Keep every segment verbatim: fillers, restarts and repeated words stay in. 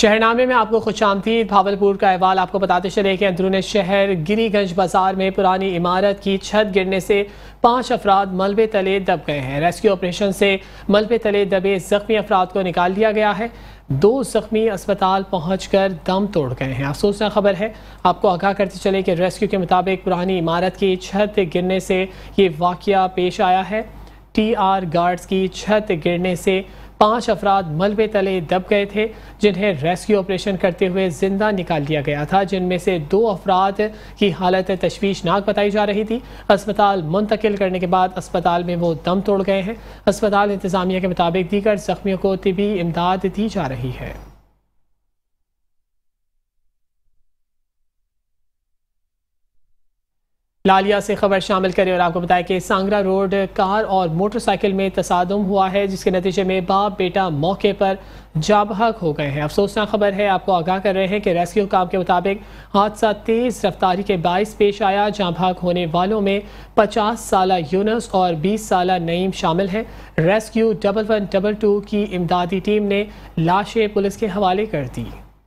शहरनामे में आपको खुशामदीद। भावलपुर का अहवाल आपको बताते चले कि अंदरून शहर गिरीगंज बाजार में पुरानी इमारत की छत गिरने से पांच अफराद मलबे तले दब गए हैं। रेस्क्यू ऑपरेशन से मलबे तले दबे जख्मी अफराद को निकाल लिया गया है। दो जख्मी अस्पताल पहुंचकर दम तोड़ गए हैं। अफसोसनाक खबर है, आपको आगाह करते चले कि रेस्क्यू के मुताबिक पुरानी इमारत की छत गिरने से ये वाकया पेश आया है। टी आर गार्ड्स की छत गिरने से पांच अफराद मलबे तले दब गए थे, जिन्हें रेस्क्यू ऑपरेशन करते हुए जिंदा निकाल लिया गया था, जिनमें से दो अफराद की हालत तशवीशनाक बताई जा रही थी। अस्पताल मुंतकिल करने के बाद अस्पताल में वो दम तोड़ गए हैं। अस्पताल इंतजामिया के मुताबिक दीगर जख्मियों को तिबी इमदाद दी जा रही है। लालिया से खबर शामिल करें और आपको बताया कि सांगरा रोड कार और मोटरसाइकिल में तसादुम हुआ है, जिसके नतीजे में बाप बेटा मौके पर जाँ बहक हो गए हैं। अफसोसनाक खबर है, आपको आगाह कर रहे हैं कि रेस्क्यू काम के मुताबिक हादसा तेज रफ्तारी के बाइस पेश आया। जाँ बहक होने वालों में पचास साल यूनस और बीस साल नईम शामिल हैं। Rescue double one double two की इमदादी टीम ने लाशें पुलिस के हवाले कर दी।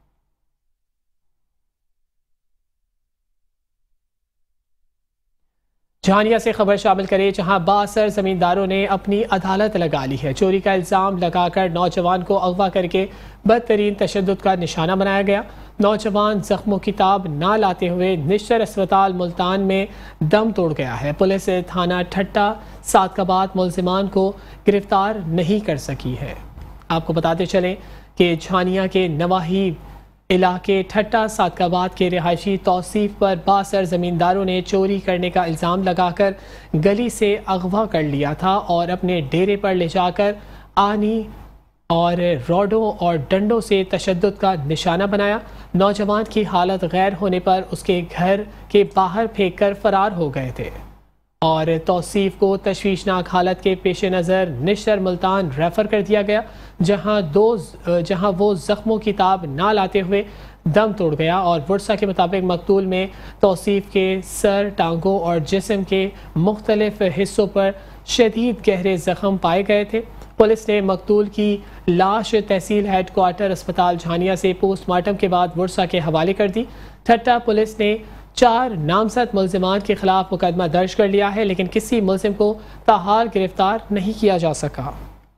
झानिया से खबर शामिल करें, जहां बासर जमींदारों ने अपनी अदालत लगा ली है। चोरी का इल्ज़ाम लगाकर नौजवान को अगवा करके बदतरीन तशद्दुद का निशाना बनाया गया। नौजवान जख्मों की ताब ना लाते हुए निश्चर अस्पताल मुल्तान में दम तोड़ गया है। पुलिस थाना ठट्टा सादकाबाद मुलजिमान को गिरफ्तार नहीं कर सकी है। आपको बताते चलें कि झानिया के नवाही इलाके ठट्टा सादकाबाद के रिहायशी तौसीफ पर बासर जमींदारों ने चोरी करने का इल्ज़ाम लगाकर गली से अगवा कर लिया था और अपने डेरे पर ले जाकर आनी और रॉडों और डंडों से तशद्दुद का निशाना बनाया। नौजवान की हालत गैर होने पर उसके घर के बाहर फेंक कर फरार हो गए थे और तौसीफ को तशवीशनाक हालत के पेश नज़र निश्तर मुल्तान रेफर कर दिया गया, जहां दो जहां वो जख्मों की ताब ना लाते हुए दम तोड़ गया। और वर्सा के मुताबिक मकतूल में तौसीफ के सर, टांगों और जिस्म के मुख्तलिफ हिस्सों पर शदीद गहरे जख्म पाए गए थे। पुलिस ने मकतूल की लाश तहसील हेड क्वार्टर अस्पताल झानिया से पोस्टमार्टम के बाद वर्सा के हवाले कर दी। ठट्टा पुलिस ने चार नामजद मुल्जिमान के खिलाफ मुकदमा दर्ज कर लिया है, लेकिन किसी मुल्जिम को ताहाल गिरफ्तार नहीं किया जा सका।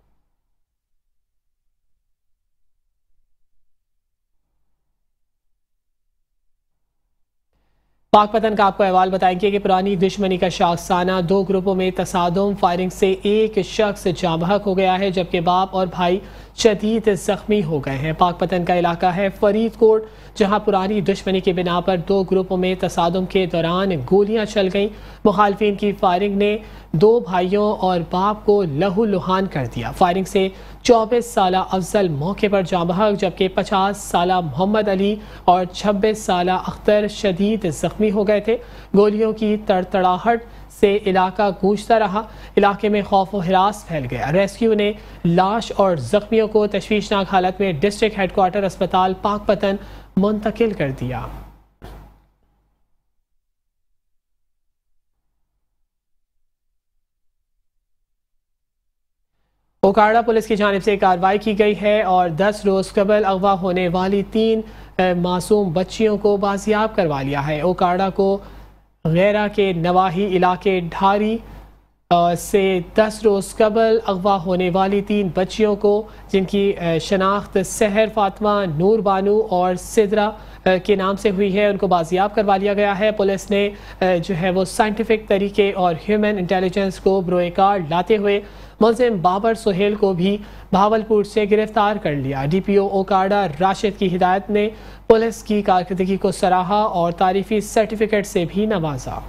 पाकपतन का आपको अहवाल बताएंगे कि पुरानी दुश्मनी का शाखसाना दो ग्रुपों में तसादुम फायरिंग से एक शख्स जाँ बहक हो गया है, जबकि बाप और भाई शदीद जख्मी हो गए हैं। पाकपतन का इलाका है फरीदकोट, जहां पुरानी दुश्मनी की बिना पर दो ग्रुपों में तसादुम के दौरान गोलियां चल गईं। मुखालफिन की फायरिंग ने दो भाइयों और बाप को लहू लुहान कर दिया। फायरिंग से चौबीस साल अफजल मौके पर जाँ बहक, जबकि पचास साल मोहम्मद अली और छब्बीस साल अख्तर शदीद जख्मी हो गए थे। गोलियों की तड़तड़ाहट से इलाका गूंजता रहा। इलाके में खौफ व हिरास फैल गया। रेस्क्यू ने लाश और जख्मियों को तशवीशनाक हालत में डिस्ट्रिक्ट हेडक्वार्टर अस्पताल पाकपतन मुंतकिल कर दिया। ओकाड़ा पुलिस की जानिब से कार्रवाई की गई है और दस रोज कबल अगवा होने वाली तीन मासूम बच्चियों को बाजियाब करवा लिया है। ओकाड़ा को गैरा के नवाही इलाके ढारी से दस रोज़ कबल अगवा होने वाली तीन बच्चियों को, जिनकी शनाख्त सहर फातमा, नूर बानू और सिदरा के नाम से हुई है, उनको बाजियाब करवा लिया गया है। पुलिस ने जो है वो साइंटिफिक तरीके और ह्यूमन इंटेलिजेंस को ब्रोए कार्ड लाते हुए मुल्जिम बाबर सुहेल को भी भावलपुर से गिरफ्तार कर लिया। D P O Okara Rashid की हिदायत ने पुलिस की कारकर्दगी को सराहा और तारीफी सर्टिफिकेट से भी नवाजा।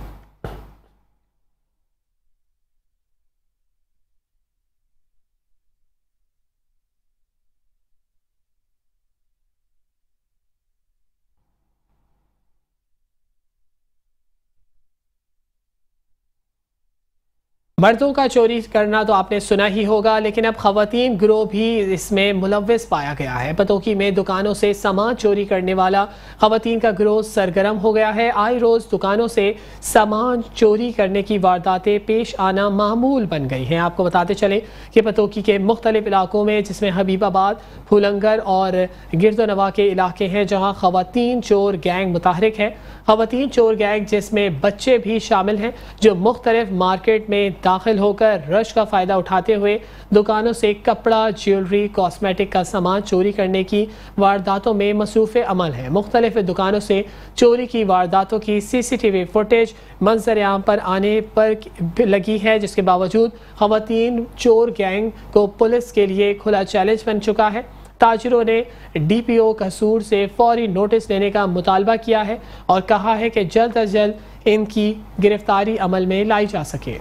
मर्दों का चोरी करना तो आपने सुना ही होगा, लेकिन अब खवातीन गिरोह भी इसमें मुलव्वस पाया गया है। पतोकी में दुकानों से सामान चोरी करने वाला खवातीन का गिरोह सरगर्म हो गया है। आए रोज दुकानों से सामान चोरी करने की वारदातें पेश आना मामूल बन गई हैं। आपको बताते चले कि पतोकी के मुख्तलिफ इलाकों में, जिसमें हबीबाबाद, फूलंगर और गिरदोनवा के इलाके हैं, जहाँ खवातीन चोर गैंग मुतहरिक है। खवातीन चोर गैंग जिसमें बच्चे भी शामिल हैं, जो मुख्तलिफ मार्केट में दाखिल होकर रश का फ़ायदा उठाते हुए दुकानों से कपड़ा, ज्वेलरी, कॉस्मेटिक का सामान चोरी करने की वारदातों में मसरूफ़ अमल है। मुख्तलिफ दुकानों से चोरी की वारदातों की C C T V footage मंजर आम पर आने पर लगी है, जिसके बावजूद खवातीन चोर गैंग को पुलिस के लिए खुला चैलेंज बन चुका है। ताजिरों ने डी पी ओ कसूर से फौरी नोटिस लेने का मुतालबा किया है और कहा है कि जल्द अज जल्द इनकी गिरफ्तारी अमल में लाई जा सके।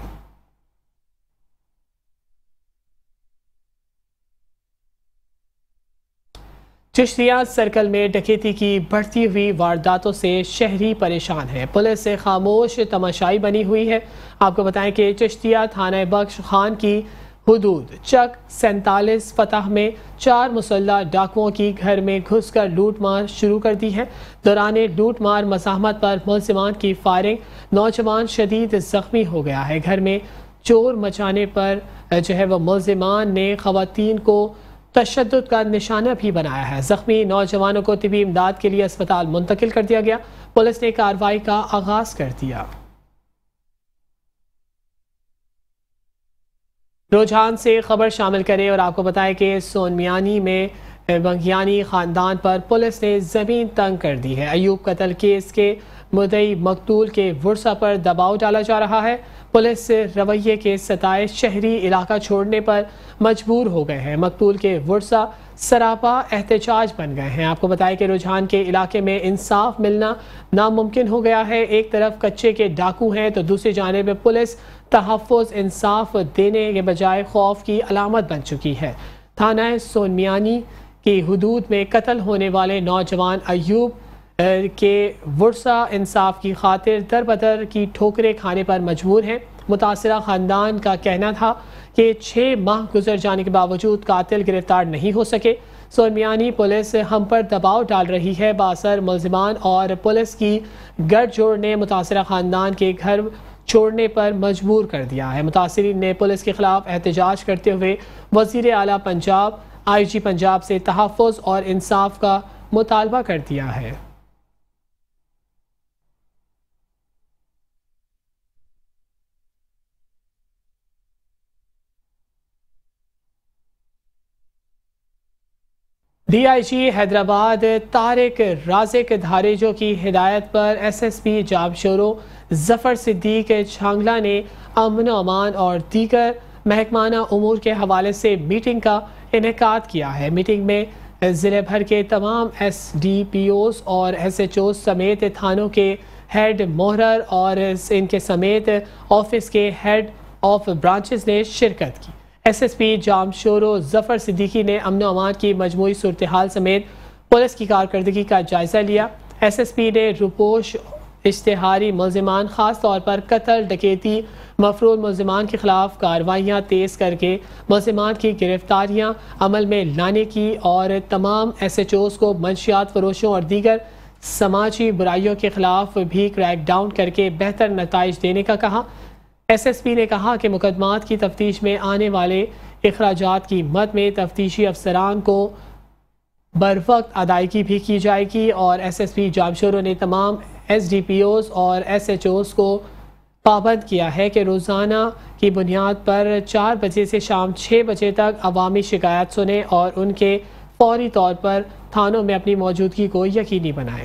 चिश्तिया सर्कल में डकैती की बढ़ती हुई वारदातों से शहरी परेशान है। पुलिस से खामोश तमाशाई बनी हुई है। आपको बताएं कि चिश्तिया थाना बख्श खान की हुदूद चक सैंतालीस फतह में चार मुसल्ला डाकुओं की घर में घुसकर लूट मार शुरू कर दी है। दौरान लूट मार मज़ाहमत पर मुलज़िमान की फायरिंग, नौजवान शदीद जख्मी हो गया है। घर में चोर मचाने पर जो है वह मुलज़िमान ने खवातीन को तशद्दुद का निशाना भी बनाया है। जख्मी नौजवानों को तिबी इमदाद के लिए अस्पताल मुंतकिल कर दिया गया। पुलिस ने कार्रवाई का आगाज कर दिया। रुझान से खबर शामिल करें और आपको बताएं कि सोनमियानी में बंगियानी खानदान पर पुलिस ने जमीन तंग कर दी है। अयूब कत्ल केस के मुद्दई मकतूल के वर्सा पर दबाव डाला जा रहा है। पुलिस रवैये के सताए शहरी इलाका छोड़ने पर मजबूर हो गए हैं। मकतूल के वर्सा सरापा एहतजाज बन गए हैं। आपको बताएं कि रुझान के इलाके में इंसाफ मिलना नामुमकिन हो गया है। एक तरफ कच्चे के डाकू हैं तो दूसरी जानिब पुलिस तहफ़्फ़ुज़ इंसाफ देने के बजाय खौफ की अलामत बन चुकी है। थाना सोनमियानी की हुदूद में कत्ल होने वाले नौजवान अयूब के वर्सा इंसाफ की खातिर दर बदर की ठोकरें खाने पर मजबूर हैं। मुतासरा ख़ानदान का कहना था कि छः माह गुजर जाने के बावजूद कातिल गिरफ्तार नहीं हो सके। सोनमियानी पुलिस हम पर दबाव डाल रही है। बासर मुलज़िमान और पुलिस की गठजोड़ ने मुतासरा ख़ानदान के घर छोड़ने पर मजबूर कर दिया है। मुतासरीन ने पुलिस के खिलाफ एहतजाज करते हुए वज़ीर आला पंजाब, आई जी पंजाब से तहफ़्फ़ुज़ और इंसाफ का मुतालबा कर दिया है। D I G Hyderabad Tariq Raziq Dharejo की हिदायत पर S S P Jamshoro Zafar Siddique Changla ने अमन अमान और दीगर महकमाना उमूर के हवाले से मीटिंग का इनेकाद किया है। मीटिंग में ज़िले भर के तमाम एस डी पी ओज़ और एस एच ओज़ समेत थानों के हेड मोहरर और इनके समेत ऑफिस के हेड ऑफ ब्रांचेस ने शिरकत की। S S P Jamshoro Zafar Siddiqui ने अमन अमान की मजमूई सूरत हाल समेत पुलिस की कारकर्दगी का जायजा लिया। एस एस पी ने रुपोश इश्तिहारी मुलज़िमान ख़ास तौर पर कत्ल, डकैती, मफरूल मुलज़िमान के खिलाफ कार्रवाइयाँ तेज़ करके मुलज़िमान की गिरफ्तारियाँ अमल में लाने की और तमाम एस एच ओज़ को मंशियात फरोशों और दीगर समाजी बुराइयों के खिलाफ भी क्रैक डाउन करके बेहतर नताइज देने का कहा। एस एस पी ने कहा कि मुकदमात की तफ्तीश में आने वाले अखराजात की मद में तफ्तीशी अफसरान को बर वक्त अदायगी भी की जाएगी और एस एस पी जामशोरों ने तमाम एस डी पी ओज़ और एस एच ओज़ को पाबंद किया है कि रोज़ाना की बुनियाद पर चार बजे से शाम छः बजे तक अवामी शिकायत सुने और उनके फौरी तौर पर थानों में अपनी मौजूदगी को यकीनी बनाएं।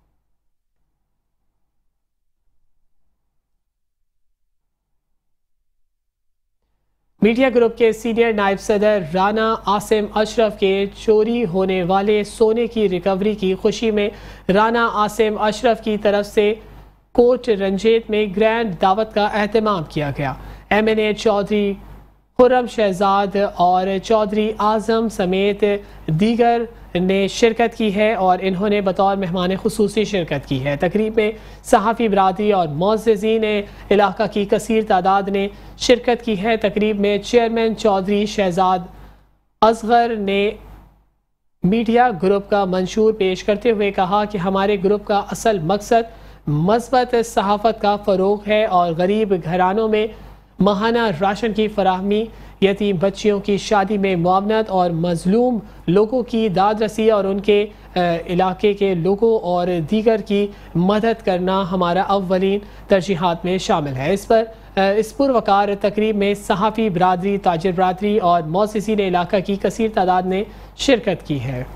मीडिया ग्रुप के सीनियर नायब सदर राना आसिम अशरफ के चोरी होने वाले सोने की रिकवरी की खुशी में राना आसिम अशरफ की तरफ से कोट रंजीत में ग्रैंड दावत का एहतमाम किया गया। M N A Chaudhry Khurram Shahzad और चौधरी आजम समेत दीगर ने शिरकत की है और इन्होंने बतौर मेहमान खुसूसी शिरकत की है। तकरीब में सहाफ़ी बरादरी और मुअज़्ज़िज़ीन इलाका की कसीर तादाद ने शिरकत की है। तकरीब में चेयरमैन चौधरी शहजाद असगर ने मीडिया ग्रुप का मंशूर पेश करते हुए कहा कि हमारे ग्रुप का असल मकसद मस्बत सहाफ़त का फ़रोग़ है और गरीब घरानों में माहाना राशन की फराहमी, यतीम बच्चियों की शादी में मुआवनत और मजलूम लोगों की दाद रसी और उनके इलाके के लोगों और दीगर की मदद करना हमारा अव्वलीन तरजीहात में शामिल है। इस पर इस पुरवकार तकरीब में सहाफ़ी बरादरी, ताजिर बरादरी और मुअज़्ज़िज़ीन इलाका की कसीर तादाद ने शिरकत की है।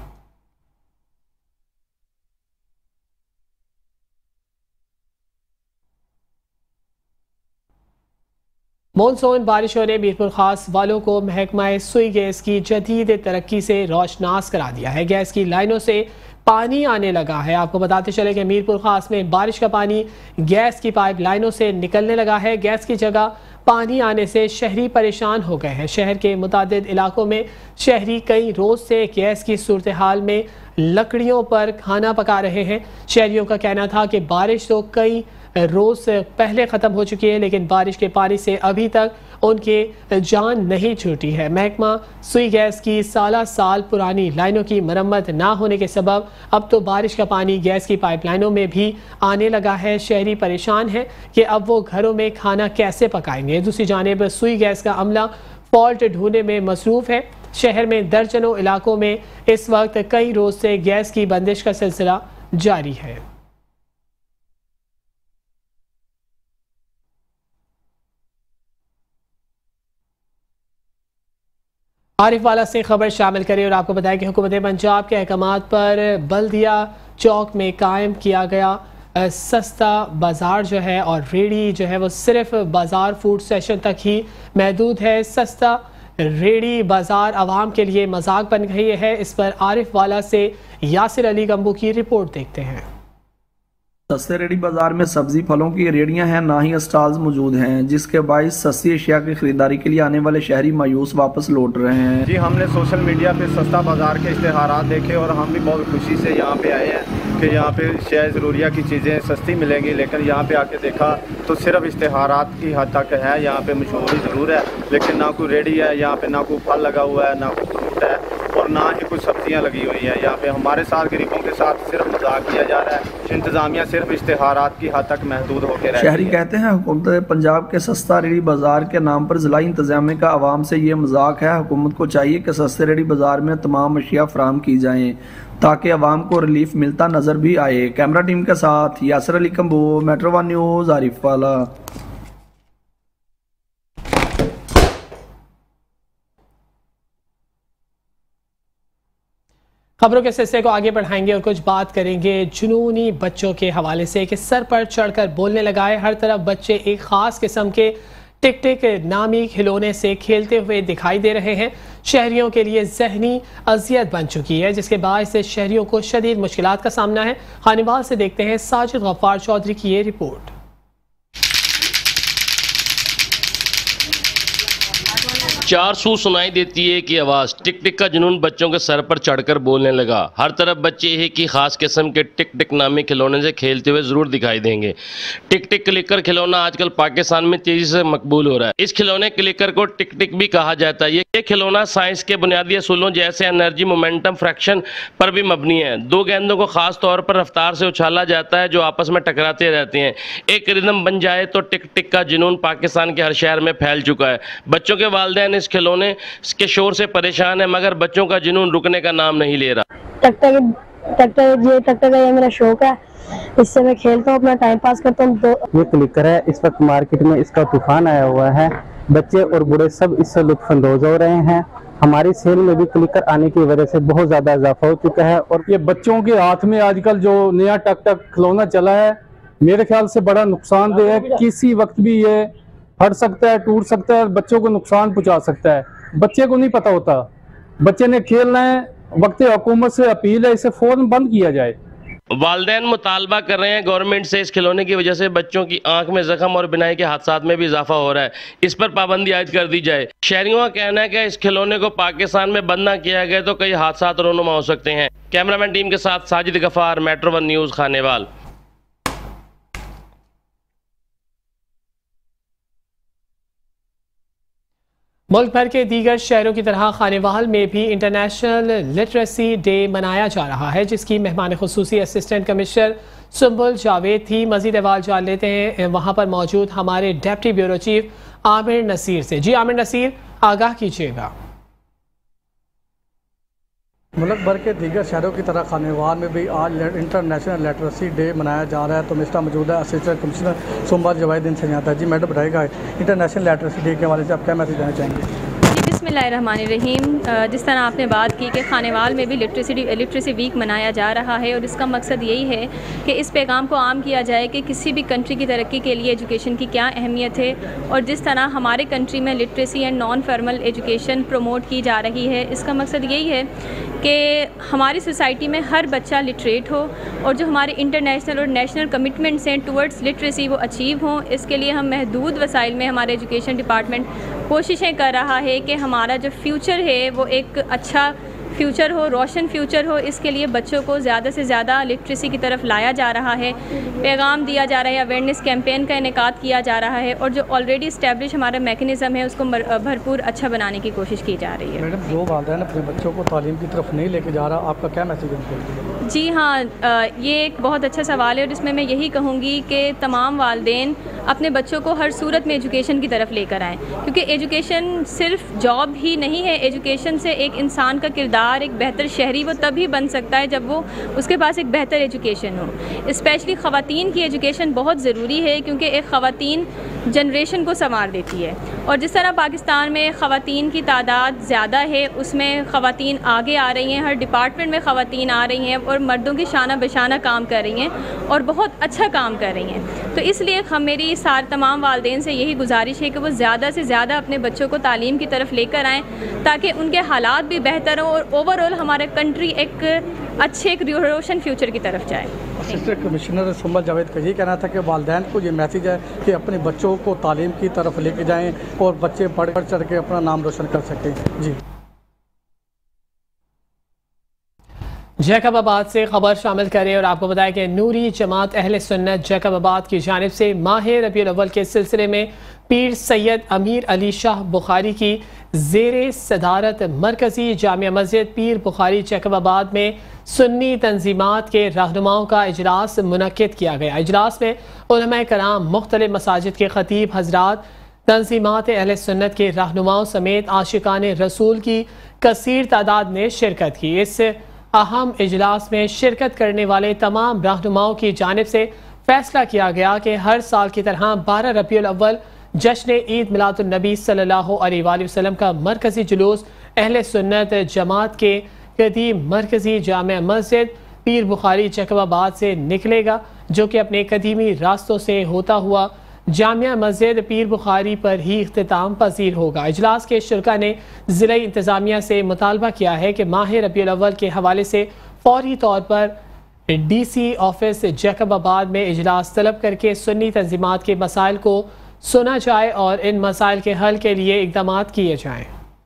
मानसून बारिशों ने मीरपुर खास वालों को महकमा सुई गैस की जदीद तरक्की से रोशनास करा दिया है। गैस की लाइनों से पानी आने लगा है। आपको बताते चले कि मीरपुर खास में बारिश का पानी गैस की पाइप लाइनों से निकलने लगा है। गैस की जगह पानी आने से शहरी परेशान हो गए हैं। शहर के मुतादिद इलाकों में शहरी कई रोज से गैस की सूरत हाल में लकड़ियों पर खाना पका रहे हैं। शहरियों का कहना था कि बारिश तो कई रोज पहले ख़त्म हो चुकी है, लेकिन बारिश के पानी से अभी तक उनके जान नहीं छूटी है। महकमा सुई गैस की साला साल पुरानी लाइनों की मरम्मत ना होने के सबब अब तो बारिश का पानी गैस की पाइपलाइनों में भी आने लगा है। शहरी परेशान है कि अब वो घरों में खाना कैसे पकाएंगे। दूसरी जानिब सुई गैस का अमला फॉल्ट ढूंढने में मसरूफ़ है। शहर में दर्जनों इलाकों में इस वक्त कई रोज से गैस की बंदिश का सिलसिला जारी है। आरिफ वाला से खबर शामिल करें और आपको बताया कि हुकूमत पंजाब के अहकामात पर बल्दिया चौक में कायम किया गया सस्ता बाज़ार जो है और रेडी जो है वो सिर्फ बाज़ार फूड सेशन तक ही महदूद है। सस्ता रेडी बाज़ार आवाम के लिए मजाक बन गई है। इस पर आरिफ वाला से यासिर अली गंबू की रिपोर्ट देखते हैं। सस्ते रेडी बाजार में सब्जी फलों की रेडियां हैं, ना ही स्टॉल्स मौजूद हैं, जिसके बाइस सस्ती अशिया की खरीदारी के लिए आने वाले शहरी मायूस वापस लौट रहे हैं। जी, हमने सोशल मीडिया पे सस्ता बाजार के इश्तेहारात देखे और हम भी बहुत खुशी से यहाँ पे आए हैं कि यहाँ पे शय ज़रूरिया की चीज़ें सस्ती मिलेंगी। लेकिन यहाँ पे आके देखा तो सिर्फ इश्तेहारात की हद तक है। यहाँ पे मशहूरी ज़रूर है, लेकिन ना कोई रेडी है, यहाँ पे ना कोई फल लगा हुआ है, ना कोई फ्रूट है और ना ही कुछ सब्जियां लगी हुई हैं। यहाँ पे हमारे साथ गरीबों के साथ सिर्फ मजाक किया जा रहा है। इंतजामिया सिर्फ इश्तेहारात की हद तक महदूद होकर रह शहरी कहते हैं हुकूमत पंजाब के सस्ता रेडी बाजार के नाम पर जिला इंतजामिया का आवाम से ये मजाक है। हुकूमत को चाहिए कि सस्ते रेडी बाजार में तमाम अशिया फराहम की जाएँ ताकि आवाम को रिलीफ मिलता नजर भी आए। कैमरा टीम के साथ Yasir Ali Kamboh, Metro One News, Arifwala. खबरों के सिलसिले को आगे बढ़ाएंगे और कुछ बात करेंगे जुनूनी बच्चों के हवाले से कि सर पर चढ़कर बोलने लगा है। हर तरफ बच्चे एक खास किस्म के टिक टिक नामी खिलौने से खेलते हुए दिखाई दे रहे हैं। शहरियों के लिए जहनी अजियत बन चुकी है, जिसके बायस से शहरियों को शदीद मुश्किलात का सामना है। खानिवाल से देखते हैं साजिद गफ्फार चौधरी की ये रिपोर्ट। चार सू सुनाई देती है कि आवाज़ टिक टिक का जुनून बच्चों के सर पर चढ़कर बोलने लगा। हर तरफ बच्चे एक ही खास किस्म के टिक टिक नामी खिलौने से खेलते हुए जरूर दिखाई देंगे। टिक टिक क्लिकर खिलौना आजकल पाकिस्तान में तेजी से मकबूल हो रहा है। इस खिलौने क्लिकर को टिक टिक भी कहा जाता है। ये खिलौना साइंस के बुनियादी असूलों जैसे एनर्जी, मोमेंटम, फ्रैक्शन पर भी मबनी है। दो गेंदों को खास तौर पर रफ्तार से उछाला जाता है जो आपस में टकराते रहते हैं। एक रिदम बन जाए तो टिक टिक का जुनून पाकिस्तान के हर शहर में फैल चुका है। बच्चों के वालिदैन इस खिलौने के शोर से परेशान है, मगर बच्चों का जुनून रुकने का नाम नहीं ले रहा। टक टक टक टक ये टक टक ये मेरा शौक है, इससे मैं खेलता हूँ, अपना टाइम पास करता हूँ। तो ये क्लिकर है, इस वक्त मार्केट में इसका तूफान आया हुआ है। बच्चे और बूढ़े सब इससे लुत्फानंदोज हो रहे हैं। हमारी सेल में भी क्लिकर आने की वजह से बहुत ज्यादा इजाफा हो चुका है। और ये बच्चों के हाथ में आजकल जो नया टक टक खिलौना चला है, मेरे ख्याल से बड़ा नुकसानदेह है। किसी वक्त भी ये फट सकता है, टूट सकता है, बच्चों को नुकसान पहुंचा सकता है। बच्चे को नहीं पता होता, बच्चे ने खेलना है। वक्त हुकूमत से अपील है, इसे फौरन बंद किया जाए। वालिदैन मुतालबा कर रहे हैं गवर्नमेंट से इस खिलौने की वजह से बच्चों की आंख में जख्म और बिनाई के हादसात में भी इजाफा हो रहा है, इस पर पाबंदी आयद कर दी जाए। शहरियों का कहना है कि इस खिलौने को पाकिस्तान में बंद ना किया गया तो कई हादसात रोनुमा हो सकते हैं। कैमरामैन टीम के साथ Sajid Ghaffar, Metro One News, Khanewal. मुल्क भर के दीगर शहरों की तरह खानेवाल में भी इंटरनेशनल लिटरेसी डे मनाया जा रहा है, जिसकी मेहमान खुसूसी असिस्टेंट कमिश्नर सुंबुल जावेद थी। मजीद अहवाल जान लेते हैं वहाँ पर मौजूद हमारे deputy bureau chief Aamir Naseer से। जी आमिर नसीर, आगाह कीजिएगा। मुल्क भर के दीगर शहरों की तरह खानेवाल में भी आज इंटरनेशनल लिटरेसी डे मनाया जा रहा है। तो मिस्टर मौजूद है असिस्टेंट कमिश्नर सुंबुल जावेद इनसे जाता है। जी मैडम बताएगा इंटरनेशनल लिटरेसी डे के हवाले से आप क्या मैसेज देना चाहेंगे? बिस्मिल्लाहिर्रहमानिर्रहीम। जिस तरह आपने बात की कि खानेवाल में भी लिटरेसी लिटरेसी वीक मनाया जा रहा है और इसका मकसद यही है कि इस पैगाम को आम किया जाए कि किसी भी कंट्री की तरक्की के लिए एजुकेशन की क्या अहमियत है और जिस तरह हमारे कंट्री में literacy and non formal education promote की जा रही है, इसका मकसद यही है कि हमारी सोसाइटी में हर बच्चा लिटरेट हो और जो हमारे इंटरनेशनल और नेशनल कमिटमेंट्स हैं टुवर्ड्स लिटरेसी वो अचीव हों। इसके लिए हम महदूद वसाइल में हमारे एजुकेशन डिपार्टमेंट कोशिशें कर रहा है कि हमारा जो फ्यूचर है वो एक अच्छा फ्यूचर हो, रोशन फ्यूचर हो। इसके लिए बच्चों को ज़्यादा से ज़्यादा लिटरेसी की तरफ लाया जा रहा है, पैगाम दिया जा रहा है, अवेयरनेस कैंपेन का इनेकाद किया जा रहा है और जो ऑलरेडी इस्टेब्लिश हमारा मैकेनिज़्म है उसको भरपूर अच्छा बनाने की कोशिश की जा रही है। मैडम, जो वालिदैन अपने बच्चों को तालीम की तरफ नहीं लेके जा रहा, आपका क्या मैसेज है? जी हाँ, ये एक बहुत अच्छा सवाल है और इसमें मैं यही कहूँगी कि तमाम वालिदैन अपने बच्चों को हर सूरत में एजुकेशन की तरफ लेकर आएँ, क्योंकि एजुकेशन सिर्फ जॉब ही नहीं है। एजुकेशन से एक इंसान का किरदार, एक बेहतर शहरी वो तभी बन सकता है जब वो उसके पास एक बेहतर एजुकेशन हो। स्पेशली ख़वातीन की एजुकेशन बहुत ज़रूरी है क्योंकि एक ख़वातीन जनरेशन को संवार देती है और जिस तरह पाकिस्तान में ख़वातीन की तादाद ज़्यादा है उसमें ख़वातीन आगे आ रही हैं, हर डिपार्टमेंट में ख़वातीन आ रही हैं और मर्दों की शाना बशाना काम कर रही हैं और बहुत अच्छा काम कर रही हैं। तो इसलिए हम मेरी सारे तमाम वालिदैन से यही गुजारिश है कि वो ज़्यादा से ज़्यादा अपने बच्चों को तालीम की तरफ लेकर आएँ ताकि उनके हालात भी बेहतर हों और ओवरऑल हमारा कंट्री एक अच्छे एक रोशन फ्यूचर की तरफ जाए। असिस्टेंट कमिश्नर सुंबुल जावेद का ये कहना था कि वालिदैन को ये मैसेज है कि अपने बच्चों को तालीम की तरफ लेके जाएं और बच्चे बढ़ बढ़ चढ़ के अपना नाम रोशन कर सकें। जी जैकबाबाद से खबर शामिल करें और आपको बताया कि नूरी जमात अहले सुन्नत जैकबाबाद की जानिब से माह रबीउल अव्वल के सिलसिले में पीर सैयद अमीर अली शाह बुखारी की ज़ेरे सदारत मरकज़ी जामिया मस्जिद पीर बुखारी जैकबाबाद में सुन्नी तंजीमात के रहनुमाओं का इजलास मुनक्किद किया गया। इजलास में उलमा कराम, मुख्तलिफ मसाजिद के खतीब हजरात, तंजीमात अहले सुन्नत के रहनुमाओं समेत आशिकान रसूल की कसीर तादाद ने शिरकत की। इस अहम इजलास में शिरकत करने वाले तमाम रहनुमाओं की जानिब से फैसला किया गया कि हर साल की तरह बारह रबीउल अव्वल जश्न ईद मिलादुन नबी सल्लल्लाहु अलैहि वसल्लम का मरकज़ी जुलूस अहले सुन्नत जमात के कदीम मरकज़ी जामिया मस्जिद पीर बुखारी जैकबाबाद से निकलेगा, जो कि अपने कदीमी रास्तों से होता हुआ जामिया मस्जिद पीर बुखारी पर ही इख्तिताम पजीर होगा। इजलास के शुरका ने ज़िला इंतज़ामिया से मुतालबा किया है कि माह रबीउल अव्वल के हवाले से फौरी तौर पर डी सी ऑफिस जैकबाबाद में इजलास तलब करके सुन्नी तंजीमात के मसाइल को सुना जाए और इन मसाइल के हल के लिए इक़दाम किए जाएँ।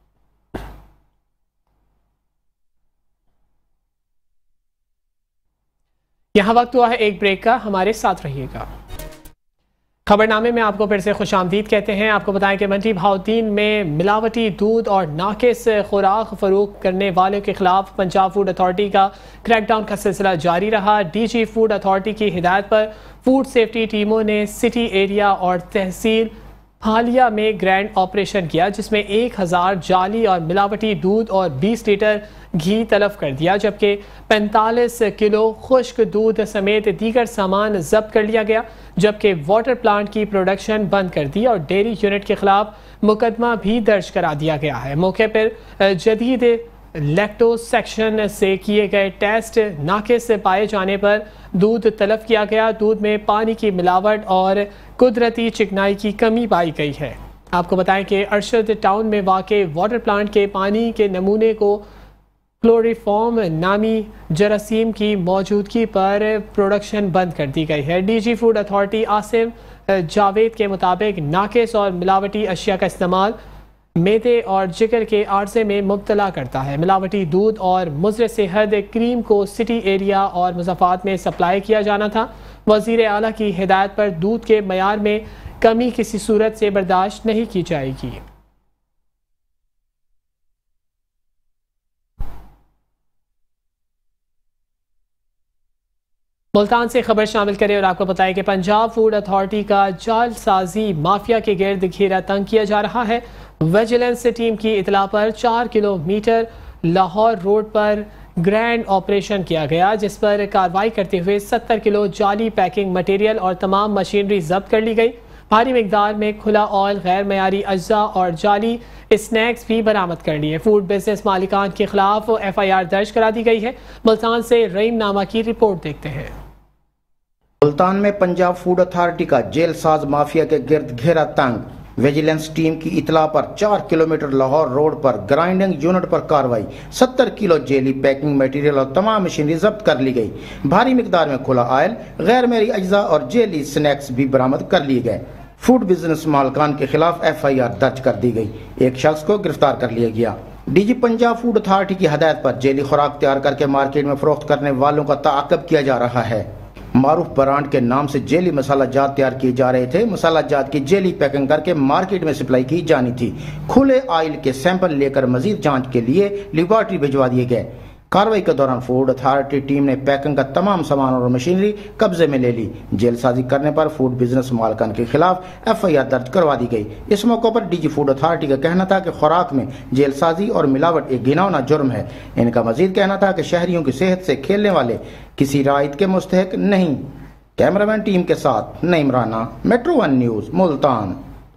यहाँ वक्त हुआ है एक ब्रेक का, हमारे साथ रहिएगा। खबरनामे में आपको फिर से खुशामदीद कहते हैं। आपको बताएं कि मंडी बहाउद्दीन में मिलावटी दूध और नाकिस खुराक फरोख्त करने वालों के खिलाफ पंजाब फूड अथॉरिटी का क्रैकडाउन का सिलसिला जारी रहा। डीजी फूड अथॉरिटी की हिदायत पर फूड सेफ्टी टीमों ने सिटी एरिया और तहसील हालिया में ग्रैंड ऑपरेशन किया, जिसमें एक हज़ार जाली और मिलावटी दूध और बीस लीटर घी तलब कर दिया, जबकि पैंतालीस किलो खुश्क दूध समेत दीगर सामान जब्त कर लिया गया, जबकि वाटर प्लांट की प्रोडक्शन बंद कर दी और डेयरी यूनिट के खिलाफ मुकदमा भी दर्ज करा दिया गया है। मौके पर जदीद लैक्टोज सेक्शन से किए गए टेस्ट नाकिस पाए जाने पर दूध तलब किया गया। दूध में पानी की मिलावट और कुदरती चिकनाई की कमी पाई गई है। आपको बताएं कि अरशद टाउन में वाक़े वाटर प्लांट के पानी के नमूने को क्लोरीफॉर्म नामी जरासीम की मौजूदगी पर प्रोडक्शन बंद कर दी गई है। DG Food Authority Asim Javed के मुताबिक नाकिस और मिलावटी अशिया का इस्तेमाल मैदे और जिगर के आर्जे में मुब्तला करता है। मिलावटी दूध और मुज़र सेहत क्रीम को सिटी एरिया और मुज़ाफ़ात में सप्लाई किया जाना था। वज़ीर आला की हिदायत पर दूध के मयार में कमी किसी सूरत से बर्दाश्त नहीं की जाएगी। मुल्तान से खबर शामिल करें और आपको बताएं कि पंजाब फूड अथॉरिटी का जालसाजी माफिया के गिर्द घेरा तंग किया जा रहा है। विजिलेंस टीम की इतला पर चार किलोमीटर लाहौर रोड पर ग्रैंड ऑपरेशन किया गया, जिस पर कार्रवाई करते हुए सत्तर किलो जाली पैकिंग मटेरियल और तमाम मशीनरी जब्त कर ली गई। भारी मिकदार में खुला ऑयल, गैर मयारी अज्जा और जाली स्नैक्स भी बरामद कर लिए। फूड बिजनेस मालिकान के खिलाफ एफ आई आर दर्ज करा दी गई है। मुल्तान से रहीम नामा की रिपोर्ट देखते हैं। मुल्तान में पंजाब फूड अथॉरिटी का जेल साज माफिया के गिर्द घेरा तंग। विजिलेंस टीम की इतला पर चार किलोमीटर लाहौर रोड पर ग्राइंडिंग यूनिट पर कार्रवाई, सत्तर किलो जेली पैकिंग मटेरियल और तमाम मशीनरी जब्त कर ली गई। भारी मिकदार में खुला ऑयल, गैर मयारी अज्जा और जेली स्नैक्स भी बरामद कर लिए गए। फूड बिजनेस मालिकान के खिलाफ एफ आई आर दर्ज कर दी गई। एक शख्स को गिरफ्तार कर लिया गया। डीजी पंजाब फूड अथॉरिटी की हदायत पर जेली खुराक तैयार करके मार्केट में फरोख्त करने वालों का ताक़ब किया जा रहा है। मारूफ ब्रांड के नाम से जेली मसाला जात तैयार किए जा रहे थे। मसाला जात की जेली पैकिंग करके मार्केट में सप्लाई की जानी थी। खुले ऑयल के सैंपल लेकर मजीद जांच के लिए लेबोरेटरी भिजवा दिए गए। कार्रवाई के दौरान फूड अथॉरिटी टीम ने पैकिंग का तमाम सामान और मशीनरी कब्जे में ले ली। जेलसाजी करने पर फूड बिजनेस मालिकान के खिलाफ एफ आई आर दर्ज करवा दी गई। इस मौके पर डीजी फूड अथॉरिटी का कहना था कि खुराक में जेलसाजी और मिलावट एक घिनौना जुर्म है। इनका मजीद कहना था कि शहरियों की सेहत से खेलने वाले किसी रायत के मुस्तहक नहीं। कैमरामैन टीम के साथ Naeem Rana, Metro One News, Multan.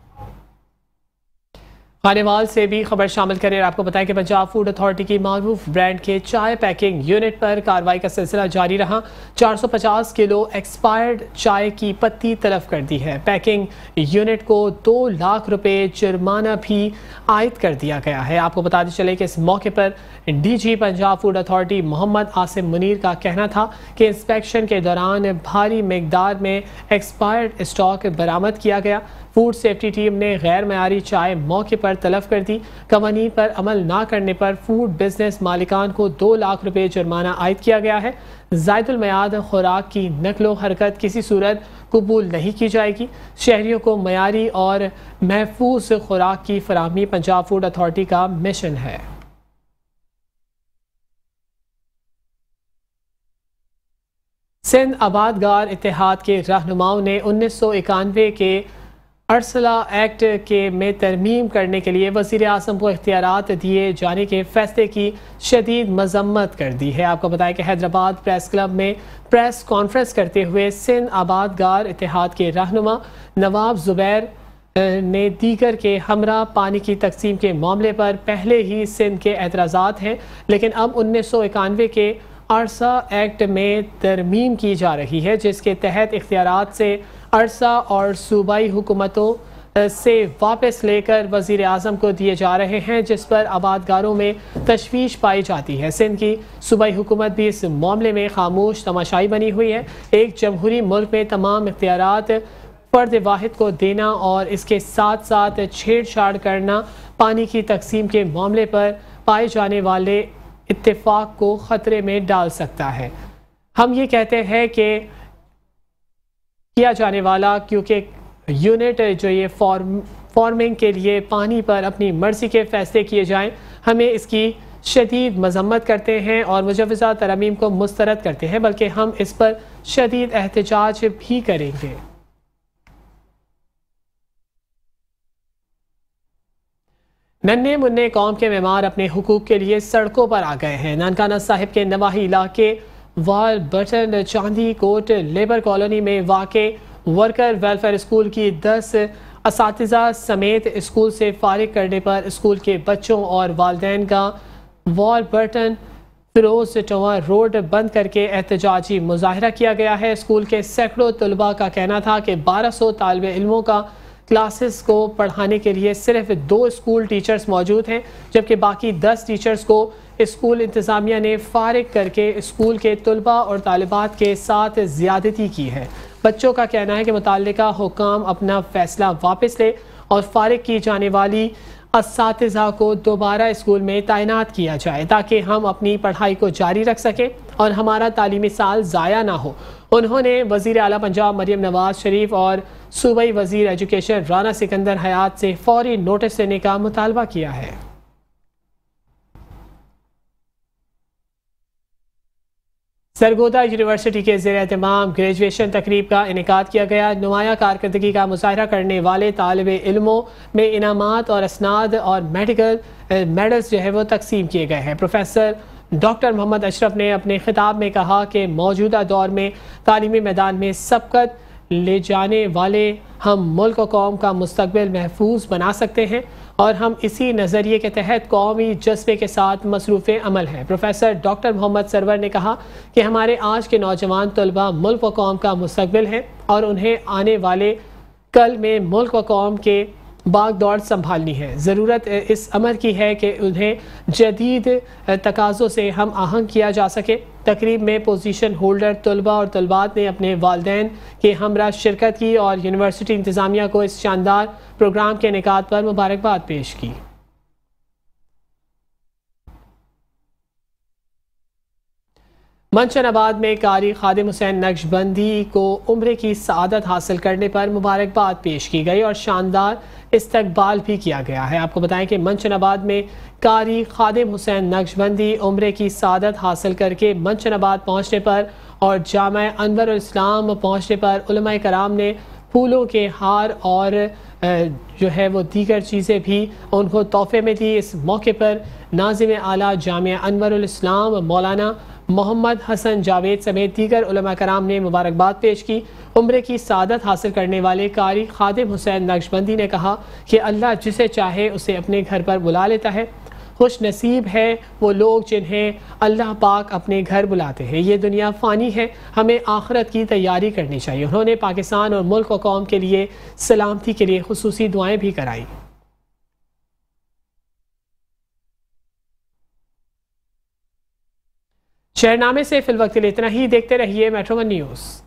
Khanewal से भी खबर शामिल करें और आपको बताएं कि पंजाब फूड अथॉरिटी की मारूफ ब्रांड के चाय पैकिंग यूनिट पर कार्रवाई का सिलसिला जारी रहा। चार सौ पचास किलो एक्सपायर्ड चाय की पत्ती तलब कर दी है। पैकिंग यूनिट को दो लाख रुपए जुर्माना भी आयद कर दिया गया है। आपको बताते चले कि इस मौके पर DG Punjab Food Authority Mohammad Asim Munir का कहना था कि इंस्पेक्शन के दौरान भारी मिकदार में एक्सपायर्ड स्टॉक बरामद किया गया। फूड सेफ्टी टीम ने गैर मयारी चाय मौके पर तलब कर दी। कवानीन पर अमल ना करने पर फूड बिजनेस मालिकान को दो लाख रुपए जुर्माना आयद किया गया है। ज़ायदुल मयाद खुराक की नकलो हरकत किसी सूरत कबूल नहीं की जाएगी। शहरियों को मयारी और महफूज खुराक की फराहमी पंजाब फूड अथॉरिटी का मिशन है। सिंध आबादगार इत्तेहाद के रहनुमाओं ने उन्नीस सौ इक्यानवे के अरसला एक्ट के में तरमीम करने के लिए वज़ीर आज़म को इख्तियारात दिए जाने के फैसले की शदीद मजम्मत कर दी है। आपको बताएं कि हैदराबाद प्रेस क्लब में प्रेस कॉन्फ्रेंस करते हुए सिंध आबादगार इत्तेहाद के रहनुमा नवाब ज़ुबैर ने दीगर के हमरा पानी की तकसीम के मामले पर पहले ही सिंध के एतराज़ात हैं, लेकिन अब उन्नीस सौ इक्यानवे के अरसा एक्ट में तरमीम की जा रही है, जिसके तहत इख्तियारात से अरसा और सूबाई हुकूमतों से वापस लेकर वज़ीर आज़म को दिए जा रहे हैं, जिस पर आबादगारों में तशवीश पाई जाती है। सिंध की सूबाई हुकूमत भी इस मामले में खामोश तमाशाई बनी हुई है। एक जमहूरी मुल्क में तमाम इख्तियारात फर्द वाहिद को देना और इसके साथ साथ छेड़छाड़ करना पानी की तकसीम के मामले पर पाए जाने वाले इत्तेफाक को खतरे में डाल सकता है। हम ये कहते हैं कि किया जाने वाला, क्योंकि यूनिट जो ये फॉर्म फॉर्मिंग के लिए पानी पर अपनी मर्जी के फैसले किए जाएं, हमें इसकी शदीद मजम्मत करते हैं और मुजवज़ा तरमीम को मुस्तरद करते हैं, बल्कि हम इस पर शदीद एहतजाज भी करेंगे। नन्हे मुन्ने कौम के मेहमान अपने हुकूक के लिए सड़कों पर आ गए हैं। ननकाना साहिब के नवाही इलाके वाल बटन चांदी कोट लेबर कॉलोनी में वाक़े वर्कर वेलफेयर स्कूल की दस असातिज़ा समेत स्कूल से फारिग करने पर स्कूल के बच्चों और वालिदैन का वाल बटन फिरोज टवा रोड बंद करके एहतजाजी मुजाहरा किया गया है। स्कूल के सैकड़ों तलबा का कहना था कि बारह सौ तालिब इल्मों का क्लासेस को पढ़ाने के लिए सिर्फ दो स्कूल टीचर्स मौजूद हैं, जबकि बाकी दस टीचर्स को स्कूल इंतज़ामिया ने फारिग करके स्कूल के तलबा और तालिबात के साथ ज़्यादती की है। बच्चों का कहना है कि मुतल्लिका हुक्काम अपना फैसला वापस ले और फारिग की जाने वाली असातिज़ा को दोबारा स्कूल में तैनात किया जाए ताकि हम अपनी पढ़ाई को जारी रख सकें और हमारा तालीमी साल ज़ाया ना हो। उन्होंने वज़ीर आला पंजाब मरियम नवाज शरीफ और सूबाई वज़ीर एजुकेशन राना सिकंदर हयात से फौरी नोटिस देने का मुतालबा किया है। सरगोदा यूनिवर्सिटी के ज़ेर एहतमाम ग्रेजुएशन तकरीब का इनेकाद किया गया। नुमाया कारकर्दगी का मुजाहरा करने वाले तालिब इल्मों में इनामात और असनाद और मेडिकल मेडल्स जो है वो तकसीम किए गए हैं। प्रोफेसर डॉक्टर मोहम्मद अशरफ ने अपने खिताब में कहा कि मौजूदा दौर में तालीमी मैदान में सबकत ले जाने वाले हम मुल्क और कौम का मुस्तकबिल महफूज बना सकते हैं और हम इसी नज़रिए के तहत कौमी जज्बे के साथ मसरूफ़ अमल हैं। प्रोफेसर डॉक्टर मोहम्मद सरवर ने कहा कि हमारे आज के नौजवान तलबा मुल्क व कौम का मुस्तकबिल हैं और उन्हें आने वाले कल में मुल्क व कौम के बाग दौड़ संभालनी है। ज़रूरत इस अमर की है कि उन्हें जदीद तकाज़ों से हम आहंग किया जा सके। तकरीब में पोजीशन होल्डर तलबा और तलबात ने अपने वालदैन के हमरा शिरकत की और यूनिवर्सिटी इंतज़ामिया को इस शानदार प्रोग्राम के इनेकाद पर मुबारकबाद पेश की। मंचनाबाद में कारी खादिम हुसैन नक्शबंदी को उम्रे की सआदत हासिल करने पर मुबारकबाद पेश की गई और शानदार इस्तकबाल भी किया गया है। आपको बताएं कि मंचनाबाद में कारी खादिम हुसैन नक्शबंदी उम्रे की सआदत हासिल करके मंचनाबाद पहुँचने पर और जामा अनवर इस्लाम पहुँचने पर उलमाए कराम ने फूलों के हार और जो है वो दीगर चीज़ें भी उनको तोहफे में दी। इस मौके पर नाज़िम आला जामिया अनवर इस्लाम मौलाना मोहम्मद हसन जावेद समेत दीगर उलमा कराम ने मुबारकबाद पेश की। उम्रे की सआदत हासिल करने वाले कारी खादिम हुसैन नक्शबंदी ने कहा कि अल्लाह जिसे चाहे उसे अपने घर पर बुला लेता है। खुश नसीब है वो लोग जिन्हें अल्लाह पाक अपने घर बुलाते हैं। ये दुनिया फ़ानी है, हमें आखिरत की तैयारी करनी चाहिए। उन्होंने पाकिस्तान और मुल्क और कौम के लिए सलामती के लिए खुसूसी दुआएं भी कराई। शहरनामे से फिल वक्त इतना ही। देखते रहिए मेट्रो वन न्यूज़।